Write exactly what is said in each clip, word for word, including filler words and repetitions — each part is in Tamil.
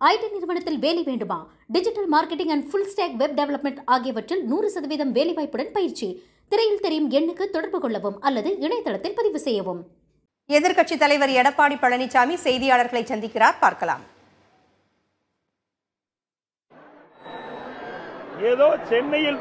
ஐடி நிறுவனத்தில் வேலை வேண்டுமா? Digital marketing and full stack web development ஆகியவற்றில் நூறு சதவீதம் வேலைவாய்ப்புடன் பயிற்சி. திரையில் தெரியும் எண்ணுக்கு தொடர்பு கொள்ளவும் அல்லது இணையதளத்தில் பதிவு செய்யவும். எதிர்க்கட்சித் தலைவர் எடப்பாடி பழனிசாமி செய்தியாளர்களை சந்திக்கிறார். பார்க்கலாம். ஏதோ சென்னையில்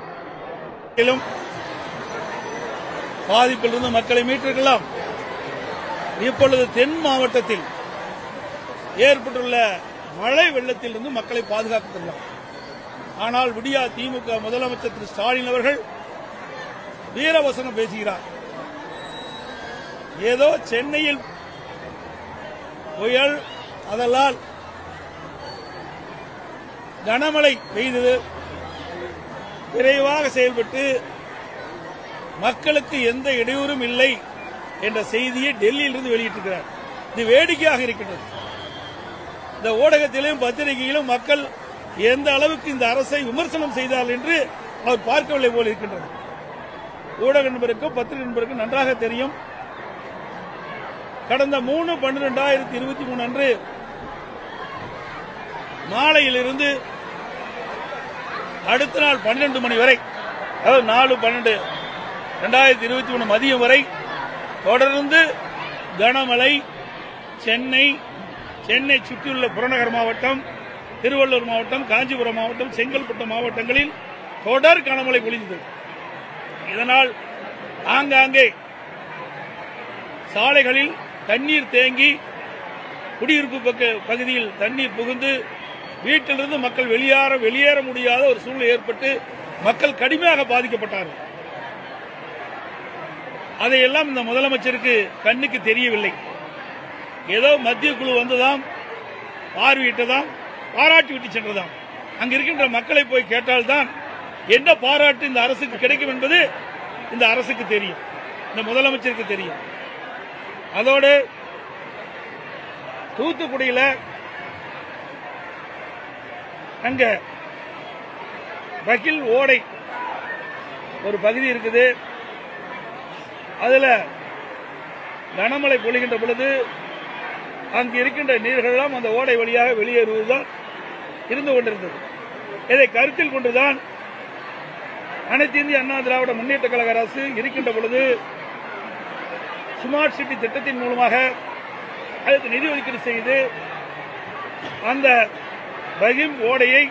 பாதிப்பிலிருந்து மக்களை மீட்டிருக்கலாம். இப்பொழுது தென் மாவட்டத்தில் ஏற்பட்டுள்ள மழை வெள்ளத்திலிருந்து மக்களை பாதுகாக்கலாம். ஆனால் விடியா திமுக முதலமைச்சர் திரு ஸ்டாலின் அவர்கள் வீரவசனம் பேசுகிறார். ஏதோ சென்னையில் புயல், அதனால் கனமழை பெய்தது, விரைவாக செயல்பட்டு மக்களுக்கு எந்த இடையூறும் இல்லை என்ற செய்தியை டெல்லியிலிருந்து வெளியிட்டிருக்கிறார். இது வேடிக்கையாக இருக்கின்றது. இந்த ஊடகத்திலும் பத்திரிகையிலும் மக்கள் எந்த அளவுக்கு இந்த அரசை விமர்சனம் செய்தார்கள் என்று அவர் பார்க்கவில்லை போல் இருக்கின்றது. ஊடக நண்பருக்கும் பத்திரிகை நண்பருக்கும் நன்றாக தெரியும். கடந்த மூணு பன்னிரண்டு இரண்டாயிரத்தி இருபத்தி மூணு அன்று மாலையிலிருந்து அடுத்த நாள் பன்னிரண்டு மணி வரை, அதாவது நாலு பன்னெண்டு இரண்டாயிரத்தி இருபத்தி மூணு மதியம் வரை தொடர்ந்து கனமழை சென்னை சென்னை சுற்றியுள்ள புறநகர் மாவட்டம், திருவள்ளூர் மாவட்டம், காஞ்சிபுரம் மாவட்டம், செங்கல்பட்டு மாவட்டங்களில் தொடர் கனமழை பொழிந்தது. இதனால் ஆங்காங்கே சாலைகளில் தண்ணீர் தேங்கி குடியிருப்பு பகுதியில் தண்ணீர் புகுந்து வீட்டிலிருந்து மக்கள் வெளியேற வெளியேற முடியாத ஒரு சூழ்நிலை ஏற்பட்டு மக்கள் கடுமையாக பாதிக்கப்பட்டார்கள். அதையெல்லாம் இந்த முதலமைச்சருக்கு கண்ணுக்கு தெரியவில்லை. ஏதோ மத்திய குழு வந்ததாம், பார்வையிட்டதாம், பாராட்டி விட்டு சென்றதாம். அங்க இருக்கின்ற மக்களை போய் கேட்டால்தான் என்ன பாராட்டு இந்த அரசுக்கு கிடைக்கும் என்பது இந்த அரசுக்கு தெரியும், இந்த முதலமைச்சருக்கு தெரியும். அதோடு தூத்துக்குடியில் அங்க பகில் ஓடை ஒரு பகுதி இருக்குது. அதுல கனமழை பொழிகின்ற பொழுது அங்கு இருக்கின்ற நீர்களெல்லாம் அந்த ஓடை வழியாக வெளியேறுவதுதான் இருந்து கொண்டிருந்தது. இதை கருத்தில் கொண்டுதான் அனைத்து இந்திய அண்ணா திராவிட முன்னேற்ற கழக அரசு இருக்கின்ற பொழுது ஸ்மார்ட் சிட்டி திட்டத்தின் மூலமாக அதற்கு நிதி ஒதுக்கீடு செய்து அந்த பகிம் ஓடையை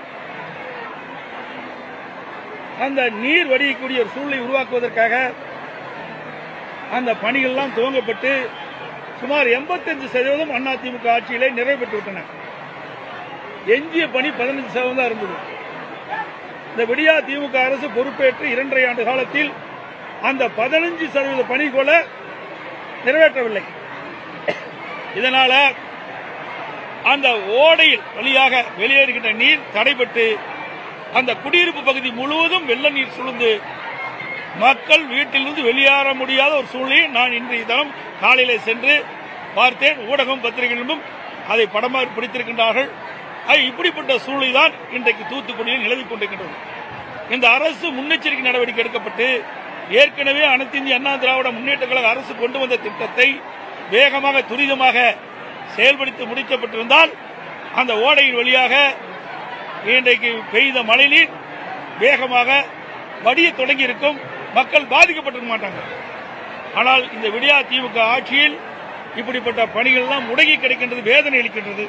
அந்த நீர் வடியக்கூடிய ஒரு சூழ்நிலை உருவாக்குவதற்காக அந்த பணிகள்லாம் துவங்கப்பட்டு சுமார் எண்பத்தஞ்சு சதவீதம் அதிமுக ஆட்சியிலே நிறைவு பெற்றுவிட்டன. எஞ்சிய பணி பதினஞ்சு சதவீதம் இருந்தது. இந்த விடியா திமுக அரசு பொறுப்பேற்று இரண்டரை ஆண்டு காலத்தில் அந்த பதினஞ்சு சதவீத பணி கூட நிறைவேற்றவில்லை. இதனால அந்த ஓடையில் வழியாக வெளியேறுகின்ற நீர் தடைபட்டு அந்த குடியிருப்பு பகுதி முழுவதும் வெள்ள நீர் சூழ்ந்து மக்கள் வீட்டிலிருந்து வெளியேற முடியாத ஒரு சூழ்நிலையை நான் இன்றைய தினம் காலையிலே சென்று பார்த்தேன். ஊடகம் பத்திரிகைகளும் அதை படமாக பிடித்திருக்கின்றார்கள். இப்படிப்பட்ட சூழ்நிலை தான் இன்றைக்கு தூத்துக்குடியில் நிலவிக் கொண்டிருக்கின்றது. இந்த அரசு முன்னெச்சரிக்கை நடவடிக்கை எடுக்கப்பட்டு ஏற்கனவே அனைத்து இந்திய அண்ணா திராவிட முன்னேற்ற கழக அரசு கொண்டு வந்த திட்டத்தை வேகமாக துரிதமாக செயல்படுத்தி முடிக்கப்பட்டிருந்தால் அந்த ஓடையின் வழியாக இன்றைக்கு பெய்த மழைநீர் வேகமாக வடிய தொடங்கி இருக்கும், மக்கள் பாதிக்கப்பட்டிருக்க மாட்டாங்க. ஆனால் இந்த விடியா திமுக ஆட்சியில் இப்படிப்பட்ட பணிகள் எல்லாம் முடங்கி கிடைக்கின்றது, வேதனை அளிக்கின்றது.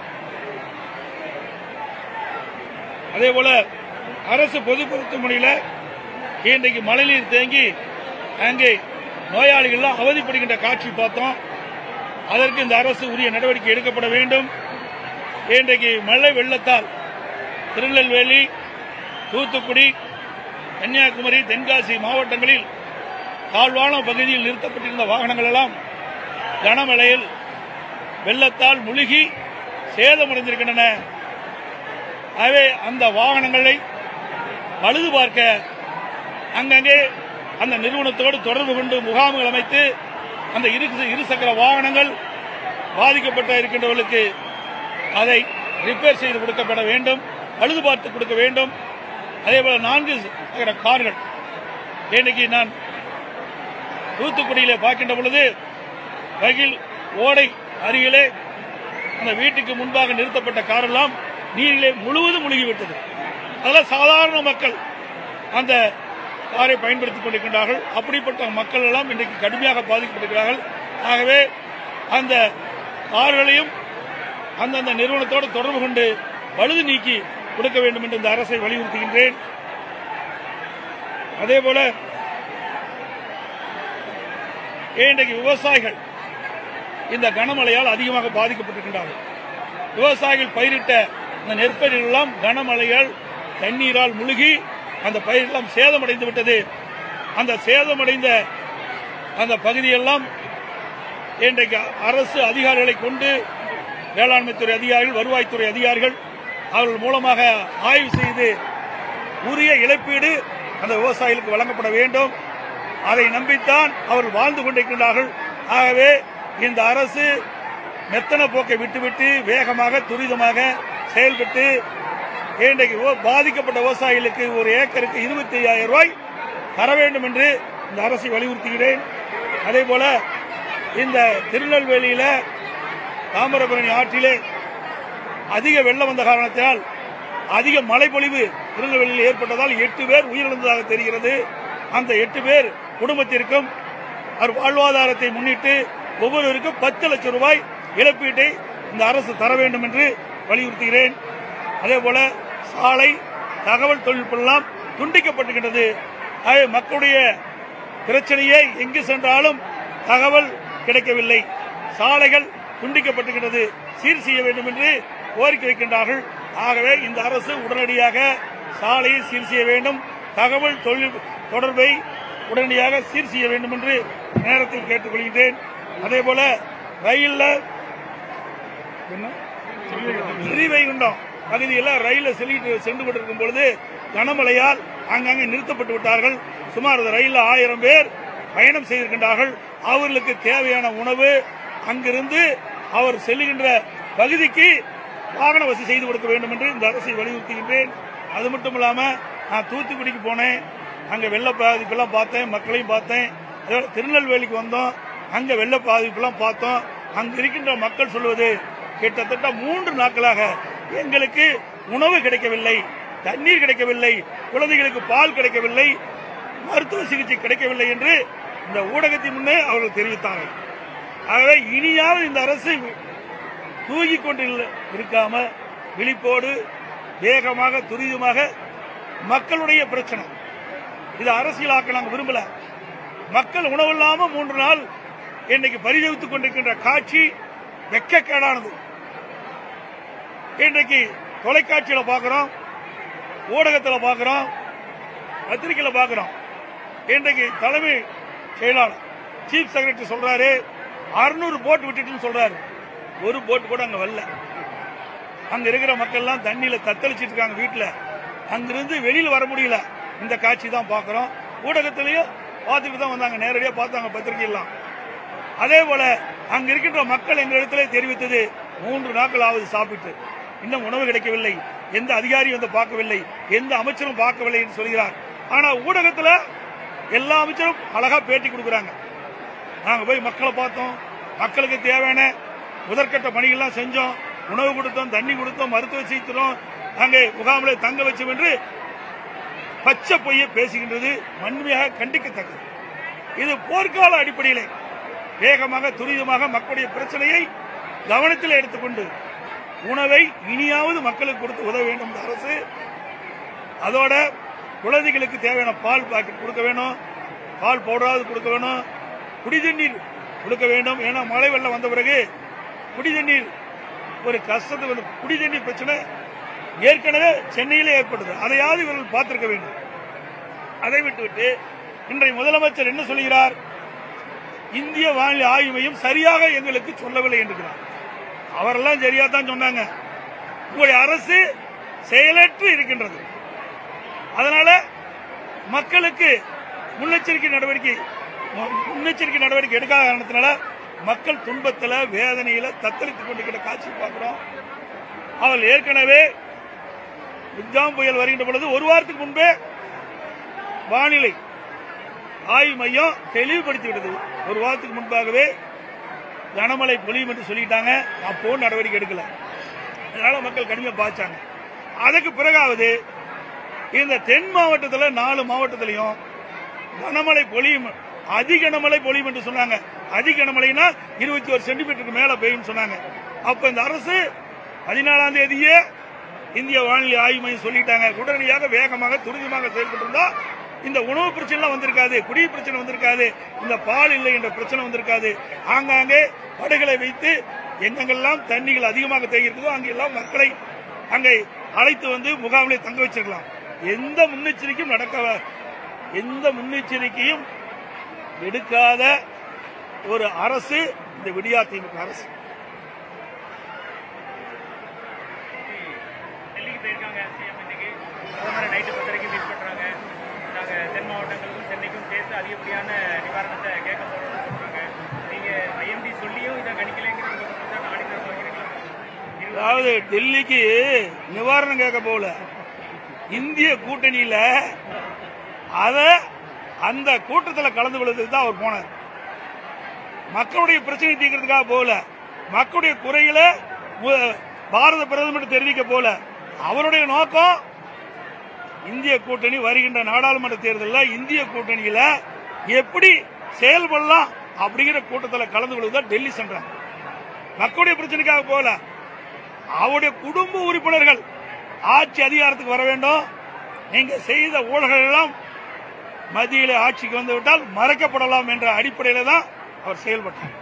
அதேபோல அரசு பொது மருத்துவமனையில் இன்றைக்கு மழைநீர் தேங்கி அங்கே நோயாளிகள் அவதிப்படுகின்ற காட்சி பார்த்தோம். அதற்கு இந்த அரசு உரிய நடவடிக்கை எடுக்கப்பட வேண்டும். இன்றைக்கு மழை வெள்ளத்தால் திருநெல்வேலி, தூத்துக்குடி, கன்னியாகுமரி, தென்காசி மாவட்டங்களில் தாழ்வான பகுதியில் நிறுத்தப்பட்டிருந்த வாகனங்கள் எல்லாம் கனமழையில் வெள்ளத்தால் முழுகி சேதமடைந்திருக்கின்றன. ஆகவே அந்த வாகனங்களை பழுது பார்க்க அங்கங்கே அந்த நிறுவனத்தோடு தொடர்பு கொண்டு முகாம்கள் அமைத்து அந்த இருசக்கர வாகனங்கள் பாதிக்கப்பட்ட இருக்கின்றவர்களுக்கு அதை ரிப்பேர் செய்து கொடுக்கப்பட வேண்டும், பழுது பார்த்து கொடுக்க வேண்டும். அதேபோல நான்கு சக்கர கார்கள் இன்னைக்கு நான் தூத்துக்குடியிலே பார்க்கின்ற பொழுது பகில் ஓடை அருகிலே அந்த வீட்டுக்கு முன்பாக நிறுத்தப்பட்ட காரெல்லாம் நீரிலே முழுவதும் முழுகிவிட்டது. அதெல்லாம் சாதாரண மக்கள் அந்த காரை பயன்படுத்திக் கொண்டிருக்கின்றார்கள். அப்படிப்பட்ட மக்கள் எல்லாம் இன்றைக்கு கடுமையாக பாதிக்கப்பட்டிருக்கிறார்கள். ஆகவே அந்த கார்களையும் அந்தந்த நிறுவனத்தோடு தொடர்பு கொண்டு பழுது நீக்கி கொடுக்க வேண்டும் என்று இந்த அரசை வலியுறுத்துகின்றேன். அதேபோல இன்றைக்கு விவசாயிகள் இந்த கனமழையால் அதிகமாக பாதிக்கப்பட்டிருக்கின்றார்கள். விவசாயிகள் பயிரிட்ட இந்த நெற்பயிர்கள் எல்லாம் கனமழையால் தண்ணீரால் முழுகி அந்த பயிரெல்லாம் சேதமடைந்து விட்டது. அந்த சேதமடைந்த அந்த பகுதியெல்லாம் இன்றைக்கு அரசு அதிகாரிகளை கொண்டு வேளாண்மைத்துறை அதிகாரிகள், வருவாய்த்துறை அதிகாரிகள் அவர்கள் மூலமாக ஆய்வு செய்து உரிய இழப்பீடு அந்த விவசாயிகளுக்கு வழங்கப்பட வேண்டும். அதை நம்பித்தான் அவர்கள் வாழ்ந்து கொண்டிருக்கின்றார்கள். ஆகவே இந்த அரசு மெத்தன போக்கை விட்டுவிட்டு வேகமாக துரிதமாக செயல்பட்டு இன்றைக்கு பாதிக்கப்பட்ட விவசாயிகளுக்கு ஒரு ஏக்கருக்கு இருபத்தி ஐயாயிரம் ரூபாய் தர வேண்டும் என்று இந்த அரசை வலியுறுத்துகிறேன். அதேபோல இந்த திருநெல்வேலியில தாமிரபரணி ஆற்றிலே அதிக வெள்ளம் வந்த காரணத்தினால் அதிக மழைப்பொழிவு திருநெல்வேலியில் ஏற்பட்டதால் எட்டு பேர் உயிரிழந்ததாக தெரிகிறது. அந்த எட்டு பேர் குடும்பத்திற்கும் வாழ்வாதாரத்தை முன்னிட்டு ஒவ்வொருவருக்கும் பத்து லட்சம் ரூபாய் இழப்பீட்டை இந்த அரசு தர வேண்டும் என்று வலியுறுத்துகிறேன். அதேபோல சாலை தகவல் தொழில்நுட்பம் எல்லாம் துண்டிக்கப்பட்டிருக்கின்றது. மக்களுடைய பிரச்சனையை எங்கு சென்றாலும் தகவல் கிடைக்கவில்லை. சாலைகள் துண்டிக்கப்பட்டிருக்கிறது. சீர் செய்ய வேண்டும் என்று கோரிக்கை வைக்கின்றார்கள். ஆகவே இந்த அரசு உடனடியாக சாலையை சீர் செய்ய வேண்டும், தகவல் தொழில் தொடர்பை உடனடியாக சீர் செய்ய வேண்டும் என்று நேரத்தில் கேட்டுக் கொள்கின்றேன். அதேபோல ரயில்ல ஸ்ரீவைகுண்டம் பகுதியில் ரயிலில் செல்லிட்டு சென்று கொண்டிருக்கும் பொழுது கனமழையால் அங்கங்கே நிறுத்தப்பட்டு விட்டார்கள். சுமார் ரயிலில் ஆயிரம் பேர் பயணம் செய்திருக்கின்றார்கள். அவர்களுக்கு தேவையான உணவு அங்கிருந்து அவர் செல்லுகின்ற பகுதிக்கு வாகன வசதி செய்து கொடுக்க வேண்டும் என்று இந்த அரசை வலியுறுத்துகின்றேன். அது மட்டும் இல்லாம நான் தூத்துக்குடிக்கு போனேன். அங்க வெள்ள பாதிப்பெல்லாம் பார்த்தேன், மக்களையும் பார்த்தேன். திருநெல்வேலிக்கு வந்தோம், அங்க வெள்ள பாதிப்பெல்லாம் பார்த்தோம். அங்க இருக்கின்ற மக்கள் சொல்வது கிட்டத்தட்ட மூன்று நாட்களாக எங்களுக்கு உணவு கிடைக்கவில்லை, தண்ணீர் கிடைக்கவில்லை, குழந்தைகளுக்கு பால் கிடைக்கவில்லை, மருத்துவ சிகிச்சை கிடைக்கவில்லை என்று இந்த ஊடகத்தின் முன்னே அவர்கள் தெரிவித்தார்கள். ஆகவே இனியாவது இந்த அரசு தூங்கிக் கொண்டு இருக்காம விழிப்போடு வேகமாக துரிதமாக மக்களுடைய பிரச்சனை இது அரசியலாக்க நாங்கள் விரும்பல. மக்கள் உணவு இல்லாம மூன்று நாள் இன்னைக்கு பரிதவித்துக் கொண்டிருக்கின்ற காட்சி வெட்கக்கேடானது. இன்றைக்கு தொலைக்காட்சியில பாக்கிறோம், ஊடகத்தில் பாக்கிறோம், பத்திரிகையில பாக்கிறோம். இன்றைக்கு தலைமை செயலாளர் சீஃப் செக்ரட்டரி சொல்றாரு அறுநூறு போட் விட்டுட்டு சொல்றாரு. ஒரு போட் கூட அங்க வரல. அங்க இருக்கிற மக்கள் எல்லாம் தண்ணியில தத்தளிச்சிட்டு இருக்காங்க வீட்டுல. அங்கிருந்து வெளியில வர முடியல. இந்த காட்சி தான் பாக்கிறோம். ஊடகத்திலையும் பார்த்துட்டு தான் வந்தாங்க, நேரடியாக பார்த்தாங்க பத்திரிகை எல்லாம். அதே போல அங்க இருக்கின்ற மக்கள் எங்க இடத்துல தெரிவித்தது மூன்று நாட்கள் ஆவது சாப்பிட்டு இன்னும் உணவு கிடைக்கவில்லை, எந்த அதிகாரியும் வந்து பார்க்கவில்லை, எந்த அமைச்சரும் பார்க்கவில்லை என்று சொல்கிறார். ஆனா ஊடகத்தில் எல்லா அமைச்சரும் அழகா பேட்டி கொடுக்கிறாங்க. நாங்க போய் மக்களை பார்த்தோம், மக்களுக்கு தேவையான முதற்கட்ட பணிகள்லாம் செஞ்சோம், உணவு கொடுத்தோம், தண்ணி கொடுத்தோம், மருத்துவ செய்தோம், அங்கே முகாமில் தங்க வச்சோம் என்று பச்சை பொய்யை பேசுகின்றது வன்மையாக கண்டிக்கத்தக்கது. இது போர்க்கால அடிப்படையிலே வேகமாக துரிதமாக மக்களுடைய பிரச்சனையை கவனத்தில் எடுத்துக்கொண்டு உணவை இனியாவது மக்களுக்கு கொடுத்து உதவ வேண்டும் அரசு. அதோட குழந்தைகளுக்கு தேவையான பால் பாக்கெட் கொடுக்க வேணும், பால் பவுடராவது கொடுக்க வேணும், குடிதண்ணீர் கொடுக்க வேண்டும். ஏன்னா மழை வெள்ளம் வந்த பிறகு குடிதண்ணீர் ஒரு கஷ்டத்தை, குடிதண்ணீர் பிரச்சனை ஏற்கனவே சென்னையிலே ஏற்படுது. அதையாவது இவர்கள் பார்த்திருக்க வேண்டும். அதை விட்டுவிட்டு இன்றைய முதலமைச்சர் என்ன சொல்கிறார்? இந்திய வானிலை ஆய்வு மையம் சரியாக எங்களுக்கு சொல்லவில்லை என்கிறார். அவரெல்லாம் சரியா தான் சொன்னாங்க. உங்களுடைய அரசு செயலற்று இருக்கின்றது. அதனால மக்களுக்கு முன்னெச்சரிக்கை நடவடிக்கை முன்னெச்சரிக்கை நடவடிக்கை எடுக்காத காரணத்தினால மக்கள் துன்பத்தில் வேதனையில தத்தளித்துக் கொண்டிருக்கிற காட்சி பார்க்கிறோம். அவள் ஏற்கனவே மிக்ஜாம் புயல் வருகின்ற பொழுது ஒரு வாரத்துக்கு முன்பே வானிலை ஆய்வு மையம் தெளிவுபடுத்திவிட்டது. ஒரு வாரத்துக்கு முன்பாகவே கனமழை பொழியும் என்று சொல்லிட்டாங்க. அப்போ நடவடிக்கை எடுக்கல. அதனால மக்கள் கடுமையா பாதிச்சாங்க. அதுக்கு பிறகாவது இந்த தென் மாவட்டத்தில் நாலு மாவட்டத்திலையும் கனமழை பொழியும், அதி கனமழை பொழியும் என்று சொன்னாங்க. அதி கனமழைனா இருபத்தி ஒரு சென்டிமீட்டருக்கு மேல பெய்யும் சொன்னாங்க. அப்ப இந்த அரசு பதினாலாம் தேதியே இந்திய வானிலை ஆய்வு மையம் சொல்லிட்டாங்க. உடனடியாக வேகமாக துரிதமாக செயல்பட்டு இருந்தா இந்த உணவு பிரச்சனை வந்திருக்காது, குடி பிரச்சனை வந்திருக்காது, இந்த பால் இல்லை என்ற பிரச்சனை வந்திருக்காது. ஆங்காங்கே படைகளை வைத்து எங்கெங்கெல்லாம் தண்ணிகள் அதிகமாக தேங்கியிருக்குதோ அங்கெல்லாம் மக்களை அங்கே அழைத்து வந்து முகாமிலே தங்க வச்சிருக்கலாம். எந்த முன்னெச்சரிக்கையும் நடக்க எந்த முன்னெச்சரிக்கையும் எடுக்காத ஒரு அரசு இந்த விடியா திமுக அரசு. நைட்டு பத்தரைக்கு மீட் பண்றாங்க. நாங்க தென் மாவட்டங்களுக்கும் சென்னைக்கும் சேர்த்து அதிகப்படியான நிவாரணத்தை கேட்க போறோம்னு சொல்றாங்க. நீங்க ஐஎம்டி சொல்லியும் இதை கணிக்கலைங்கிறது ஆடிட்டர் வைக்கிறீங்களா? அதாவது டெல்லிக்கு நிவாரணம் கேட்க போல, இந்திய கூட்டணியில அத அந்த கூட்டத்தில் கலந்து கொள்வதற்கு தான் அவர் போனார். மக்களுடைய பிரச்சனை தீர்க்கிறதுக்காக போல, மக்களுடைய குறைகளை பாரத பிரதமர் தெரிவிக்க போல. அவருடைய நோக்கம் இந்திய கூட்டணி வருகின்ற நாடாளுமன்ற தேர்தலில் இந்திய கூட்டணியில எப்படி செயல்படலாம் அப்படிங்கிற கூட்டத்தில் கலந்து கொள்வதுதான் டெல்லி சென்றார். மக்களுடைய பிரச்சனைக்காக போல. அவருடைய குடும்ப உறுப்பினர்கள் ஆட்சி அதிகாரத்துக்கு வர வேண்டும், நீங்க செய்த ஊழல்கள் எல்லாம் மத்தியிலே ஆட்சிக்கு வந்துவிட்டால் மறைக்கப்படலாம் என்ற அடிப்படையில் தான் அவர் செயல்பட்டார்.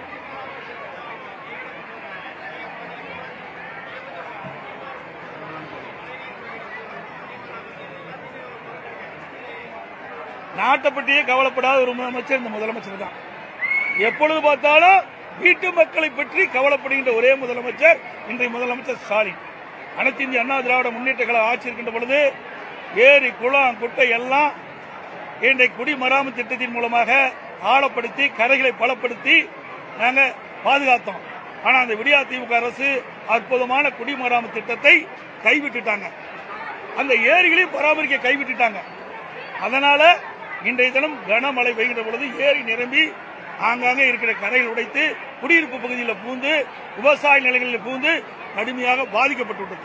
நாட்டை பற்றியே கவலைப்படாத ஒரு முதலமைச்சர் இந்த முதலமைச்சர் தான். எப்பொழுது பார்த்தாலும் வீட்டு மக்களை பற்றி கவலைப்படுகின்ற ஒரே முதலமைச்சர் இன்றைய முதலமைச்சர் ஸ்டாலின். அனைத்து இந்திய அண்ணா திராவிட முன்னேற்ற கழக ஆட்சி இருக்கின்ற பொழுது ஏரி குளம் குட்டை எல்லாம் இன்றைக்கு குடிமராமத்து திட்டத்தின் மூலமாக ஆழப்படுத்தி கரைகளை பலப்படுத்தி நாங்கள் பாதுகாத்தோம். ஆனா அந்த விடியா திமுக அரசு அற்புதமான குடிமராமத்து திட்டத்தை கைவிட்டுட்டாங்க. அந்த ஏரிகளையும் பராமரிக்க கைவிட்டுட்டாங்க. அதனால இன்றைய தினம் கனமழை பெய்கின்ற பொழுது ஏரி நிரம்பி ஆங்காங்கே இருக்கிற கரைகள் உடைத்து குடியிருப்பு பகுதியில் பூந்து விவசாய நிலங்களில் பூந்து கடுமையாக பாதிக்கப்பட்டுள்ளது.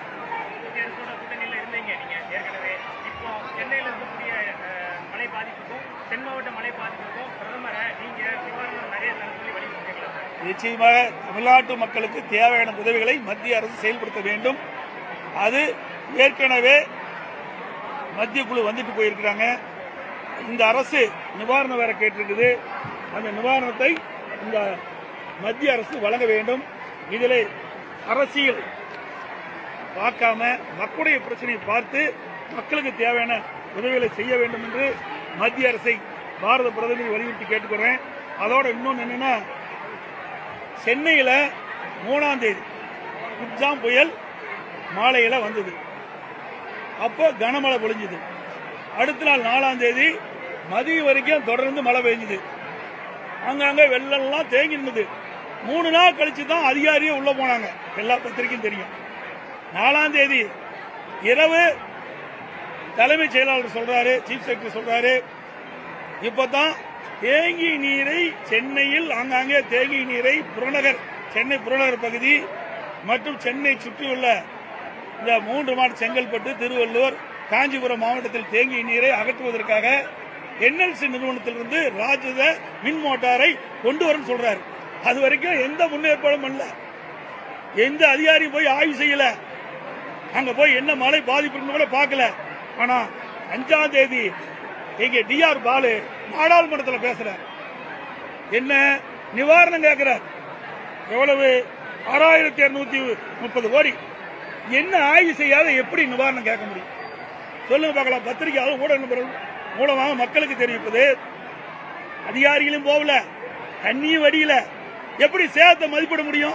நிச்சயமாக தமிழ்நாட்டு மக்களுக்கு தேவையான உதவிகளை மத்திய அரசு செயல்படுத்த வேண்டும். அது ஏற்கனவே மத்திய குழு வந்துட்டு போயிருக்கிறாங்க. இந்த அரசு நிவாரணம் வேற கேட்டிருக்குது. அந்த நிவாரணத்தை இந்த மத்திய அரசு வழங்க வேண்டும். இதில் அரசியல் பார்க்காம மக்களுடைய பிரச்சனையை பார்த்து மக்களுக்கு தேவையான உதவிகளை செய்ய வேண்டும் என்று மத்திய அரசை பாரத பிரதமரை வலியுறுத்தி கேட்டுக்கிறேன். அதோட இன்னொன்று என்னன்னா, சென்னையில் மூணாம் தேதி குப்ஜாம் புயல் மாலையில வந்தது. அப்போ கனமழை பொழிஞ்சது. அடுத்த நாள் நாலாம் தேதி மதியம் வரைக்கும் தொடர்ந்து மழை பெய்ஞ்சது. அங்கங்க வெள்ளம் தேங்கி இருந்தது. மூணு நாள் கழிச்சு தான் அதிகாரியே உள்ள போனாங்க. எல்லா பத்திரிகையும் தெரியும். நாலாம் தேதி இரவு தலைமைச் செயலாளர் சொல்றாரு, சீஃப் செக்ரட்டரி சொல்றாரு, இப்பதான் தேங்கி நீரை சென்னையில் ஆங்காங்கே தேங்கி நீரை புறநகர் சென்னை புறநகர் பகுதி மற்றும் சென்னை சுற்றியுள்ள இந்த மூன்று மாவட்ட செங்கல்பட்டு, திருவள்ளூர், காஞ்சிபுரம் மாவட்டத்தில் தேங்கிய நீரை அகற்றுவதற்காக என்எல்சி நிறுவனத்திலிருந்து ராஜத மின் மோட்டாரை கொண்டு வரும் சொல்றாரு. அது வரைக்கும் எந்த முன்னேற்பாடும் இல்ல. எந்த அதிகாரியும் போய் ஆய்வு செய்யல. அங்க போய் என்ன மழை பாதிப்பு கூட பார்க்கல. ஆனா அஞ்சாம் தேதி இங்க டி ஆர் பாலு நாடாளுமன்றத்தில் பேசுறார். என்ன நிவாரணம் கேட்கிறார். எவ்வளவு? ஆறாயிரத்தி இருநூத்தி முப்பது கோடி. என்ன ஆய்வு செய்யாத எப்படி நிவாரணம் கேட்க முடியும்? சொல்லுங்க பார்க்கலாம். பத்திரிகையாளர் ஊடக மூலமாக மக்களுக்கு தெரிவிப்பது. அதிகாரிகளும் போகல, தண்ணியும் வடியில, எப்படி சேதத்தை மதிப்பிட முடியும்?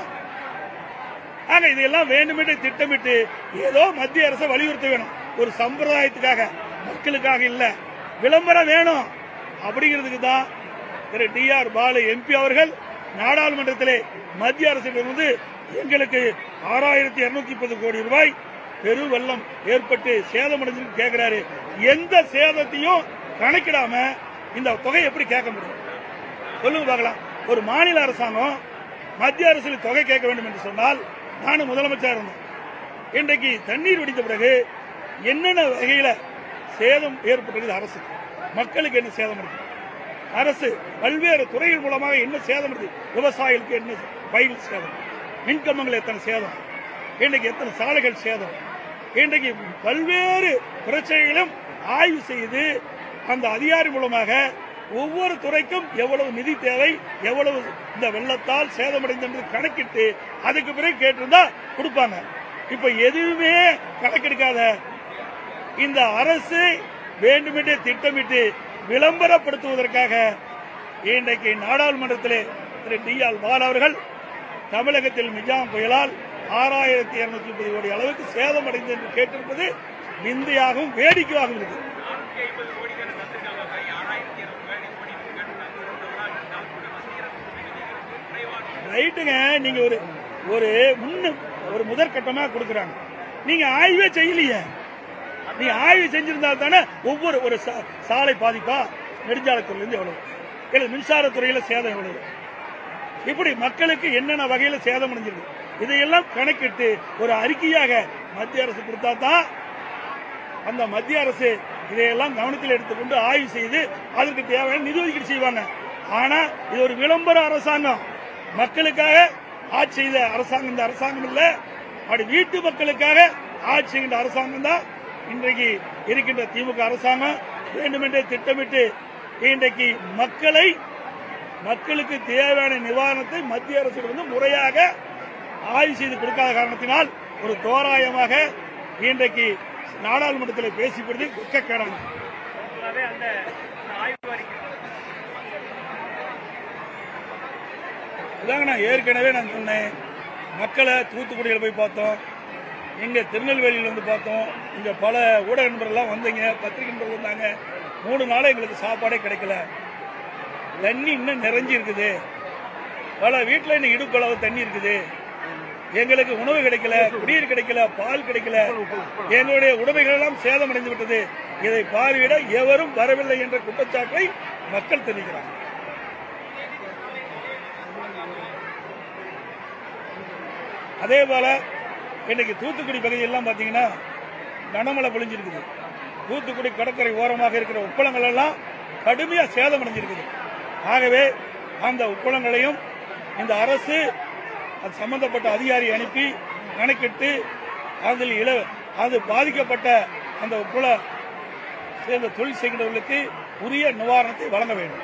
ஆக இதெல்லாம் வேண்டுமென்றே திட்டமிட்டு ஏதோ மத்திய அரசை வலியுறுத்த வேணும். ஒரு சம்பிரதாயத்துக்காக, மக்களுக்காக இல்ல, விளம்பரம் வேணும் அப்படிங்கிறதுக்கு தான் திரு டி ஆர் பாலு எம்பி அவர்கள் நாடாளுமன்றத்திலே மத்திய அரசிடமிருந்து எங்களுக்கு ஆறாயிரத்தி இருநூத்தி முப்பது கோடி ரூபாய் பெரு வெள்ளம் ஏற்பட்டு சேதமடைஞ்சு கேட்கிறாரு. எந்த சேதத்தையும் கணக்கிடாம இந்த தொகை எப்படி கேட்க முடியும்? சொல்லுங்க பார்க்கலாம். ஒரு மாநில அரசாங்கம் மத்திய அரசு தொகை கேட்க வேண்டும் என்று சொன்னால் நானும் முதலமைச்சர் இருந்தேன். இன்றைக்கு தண்ணீர் வெடித்த பிறகு என்னென்ன வகையில சேதம் ஏற்பட்டது அரசு, மக்களுக்கு என்ன சேதம் இருக்கு, அரசு பல்வேறு துறைகள் மூலமாக என்ன சேதம் இருக்கு, விவசாயிகளுக்கு என்ன பயிர் சேதம், மின்கம்பங்கள் எத்தனை சேதம், இன்றைக்கு எத்தனை சாலைகள் சேதம், இன்றைக்கு பல்வேறு பிரச்சனைகளும் ஆய்வு செய்து அந்த அதிகாரி மூலமாக ஒவ்வொரு துறைக்கும் எவ்வளவு நிதி தேவை, எவ்வளவு இந்த வெள்ளத்தால் சேதமடைந்தது கணக்கிட்டு அதுக்கு பிறகு கேட்டிருந்தா கொடுப்பாங்க. இப்ப எதுவுமே கணக்கெடுக்காத இந்த அரசு வேண்டுமென்றே திட்டமிட்டு விளம்பரப்படுத்துவதற்காக இன்றைக்கு நாடாளுமன்றத்திலே திரு டி ஆர் பாலு அவர்கள் தமிழகத்தில் மிஜாம் புயலால் ஆறாயிரத்தி இருநூத்தி முப்பது கோடி அளவுக்கு சேதமடைந்தது என்று கேட்டிருப்பது விந்தையாகவும் வேடிக்கையாகவும் இருக்கு. ரைட்டுங்க, நீங்க ஒரு ஒரு முன்ன ஒரு முதற்கட்டமாக கொடுக்கறாங்க, நீங்க ஆய்வே செய்யலையே. நீங்க ஆய்வு செஞ்சிருந்தால் தானே ஒவ்வொரு ஒரு சாலை பாதிப்பா நெடுஞ்சாலைத்துறையிலிருந்து எவ்வளவு, இல்லை மின்சாரத்துறையில சேதம் எவ்வளவு, இப்படி மக்களுக்கு என்னென்ன வகையில சேதம் அடைஞ்சிருக்கு இதையெல்லாம் கணக்கிட்டு ஒரு அறிக்கையாக மத்திய அரசு கொடுத்தா தான் அந்த மத்திய அரசு இதையெல்லாம் கவனத்தில் எடுத்துக்கொண்டு ஆய்வு செய்து அதற்கு தேவையான நிதி ஒதுக்கீடு செய்வாங்க. ஆனா இது ஒரு விளம்பர அரசாங்கம், மக்களுக்காக ஆட்சி செய்த அரசாங்கம் இந்த அரசாங்கம் இல்ல, அப்படி வீட்டு மக்களுக்காக ஆட்சி செய்கின்ற அரசாங்கம் தான் இன்றைக்கு இருக்கின்ற திமுக அரசாங்கம். வேண்டுமென்றே திட்டமிட்டு இன்றைக்கு மக்களை மக்களுக்கு தேவையான நிவாரணத்தை மத்திய அரசு வந்து முறையாக ஆய்வு செய்து கொடுக்காத காரணத்தினால் ஒரு தோராயமாக இன்றைக்கு நாடாளுமன்றத்தில் பேசிப்படுது குற்றக்கேடான. இதாங்க நான் ஏற்கனவே நான் சொன்னேன், மக்களை தூத்துக்குடியில் போய் பார்த்தோம், எங்க திருநெல்வேலியில் வந்து பார்த்தோம், இங்க பல ஊடக நண்பர்கள்லாம் வந்தீங்க, பத்திரிகை நண்பர்கள் வந்தாங்க. மூணு நாள் எங்களுக்கு சாப்பாடே கிடைக்கல, தண்ணி இன்னும் நிறைஞ்சி இருக்குது, பல வீட்டில் இன்னும் இடுப்பளவு தண்ணி இருக்குது, எங்களுக்கு உணவு கிடைக்கல, குடிநீர் கிடைக்கல, பால் கிடைக்கல, எங்களுடைய உடைமைகள் எல்லாம் சேதமடைந்து விட்டது. இதை பார்வையிட எவரும் வரவில்லை என்ற குற்றச்சாட்டை மக்கள் தெரிவிக்கிறாங்க. அதே போல இன்னைக்கு தூத்துக்குடி பகுதியெல்லாம் பாத்தீங்கன்னா கனமழை பொழிஞ்சிருக்குது. தூத்துக்குடி கடற்கரை ஓரமாக இருக்கிற உப்பளங்கள் எல்லாம் கடுமையா சேதம் அடைஞ்சிருக்குது. ஆகவே அந்த உப்பளங்களையும் இந்த அரசு அது சம்பந்தப்பட்ட அதிகாரி அனுப்பி கணக்கிட்டு அதில் இள அது பாதிக்கப்பட்ட அந்த உப்பள சேர்ந்த தொழில் செய்கிறவர்களுக்கு உரிய நிவாரணத்தை வழங்க வேண்டும்.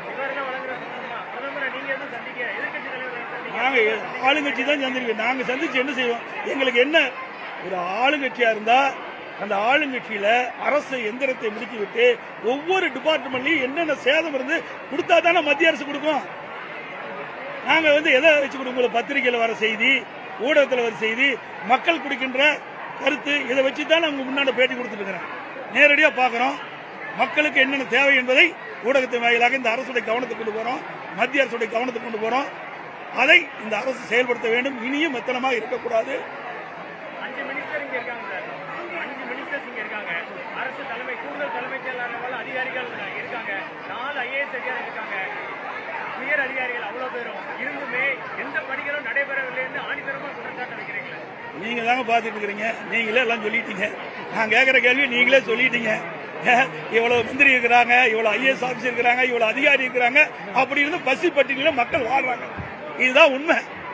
நாங்க ஆளுங்கட்சி தான் சந்திருக்கோம். நாங்க சந்திச்சு என்ன செய்வோம், எங்களுக்கு என்ன ஒரு ஆளுங்கட்சியா இருந்தா அந்த ஆளுங்கட்சியில அரசு எந்திரத்தை முடுக்கிவிட்டு ஒவ்வொரு டிபார்ட்மெண்ட்லயும் என்னென்ன சேதம் இருந்து கொடுத்தா தானே மத்திய அரசு கொடுக்கும். நாங்க வந்து எதை வச்சு கொடுக்கணும், பத்திரிகையில வர செய்தி, ஊடகத்தில் வர செய்தி, மக்கள் குடிக்கின்ற கருத்து, இதை வச்சு தான் நாங்க முன்னாடி பேட்டி கொடுத்துட்டு இருக்கிறோம். நேரடியா பாக்கிறோம் மக்களுக்கு என்னென்ன தேவை என்பதை ஊடகத்தின் வாயிலாக இந்த அரசுடைய கவனத்துக்கு கொண்டு போறோம், மத்திய அரசுடைய கவனத்துக்கு கொண்டு போறோம். அதை இந்த அரசு செயல்படுத்த வேண்டும். இனியும் மெத்தனமாக இருக்கக்கூடாது. அஞ்சு மினிஸ்டர் இங்க இருக்காங்க சார், அஞ்சு மினிஸ்டர்ஸ் இங்க இருக்காங்க, அரசு தலைமை கூடுதல் தலைமைச் செயலாளர் அதிகாரிகள் இருக்காங்க, நாலு ஐஏஎஸ் அதிகாரிகள் இருக்காங்க, உயர் அதிகாரிகள் அவ்வளவு பேரும் இருந்துமே எந்த பணிகளும் நடைபெறவில்லை என்று ஆணித்தரமா குற்றச்சாட்டு வைக்கிறீங்களா? நீங்க தாங்க பாத்துட்டு இருக்கிறீங்க, நீங்களே எல்லாம் சொல்லிட்டீங்க. நான் கேட்கிற கேள்வி நீங்களே சொல்லிட்டீங்க. இவ்வளவு மந்திரி இருக்கிறாங்க, இவ்வளவு ஐஏஎஸ் ஆபீசர் இருக்கிறாங்க, இவ்வளவு அதிகாரி இருக்கிறாங்க, அப்படி இருந்து பசி பட்டியல மக்கள் வாழ்றாங்க. இதுதான் உண்மை.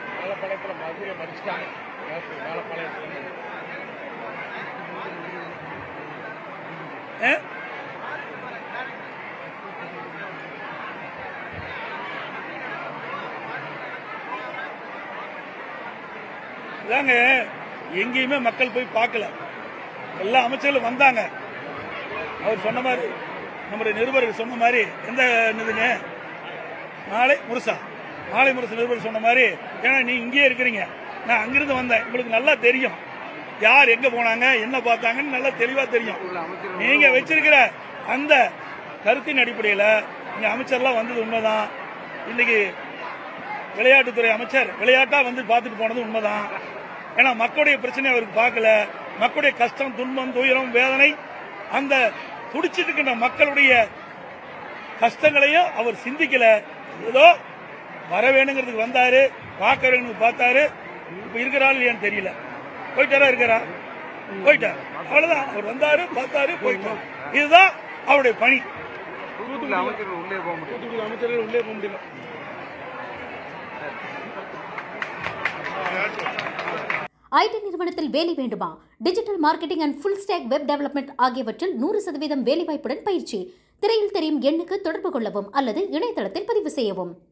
இதாங்க எங்கேயுமே மக்கள் போய் பார்க்கல, எல்லா அமைச்சர்களும் வந்தாங்க. அவர் சொன்ன மாதிரி, நம்முடைய நிருபர்கள் சொன்ன மாதிரி, எந்த இதுங்க நாளை முரசா நாளை முரசு நிருபர் சொன்ன மாதிரி, ஏன்னா நீ இங்கேயே இருக்கிறீங்க, நான் அங்கிருந்து வந்தேன், உங்களுக்கு நல்லா தெரியும் யார் எங்க போனாங்க என்ன பார்த்தாங்கன்னு நல்லா தெளிவா தெரியும். நீங்க வச்சிருக்கிற அந்த கருத்தின் அடிப்படையில் இங்க அமைச்சர்லாம் வந்தது உண்மைதான். இன்னைக்கு விளையாட்டுத்துறை அமைச்சர் விளையாட்டா வந்து பார்த்துட்டு போனது உண்மைதான். ஏன்னா மக்களுடைய பிரச்சனை அவருக்கு பார்க்கல, மக்களுடைய கஷ்டம், துன்பம், துயரம், வேதனை, அந்த துடிச்சிட்டு இருக்கின்ற மக்களுடைய கஷ்டங்களையும் அவர் சிந்திக்கல. ஏதோ வர வேணுங்கிறதுக்கு வந்தாரு, பாக்குறவங்க பார்த்தாரு. இப்ப இருக்கிறாள் இல்லையான்னு தெரியல. போயிட்டாரா இருக்கிறா போயிட்டார். அவ்வளவுதான். அவர் வந்தாரு, பார்த்தாரு, போயிட்டார். இதுதான் அவருடைய பணி. அமைச்சர்கள் உள்ளே போக முடியும். அமைச்சர்கள் உள்ளே போக முடியல. ஐடி நிறுவனத்தில் வேலை வேண்டுமா? Digital marketing and full stack web development ஆகியவற்றில் நூறு சதவீதம் வேலைவாய்ப்புடன் பயிற்சி. திரையில் தெரியும் எண்ணுக்கு தொடர்பு கொள்ளவும் அல்லது இணையதளத்தில் பதிவு செய்யவும்.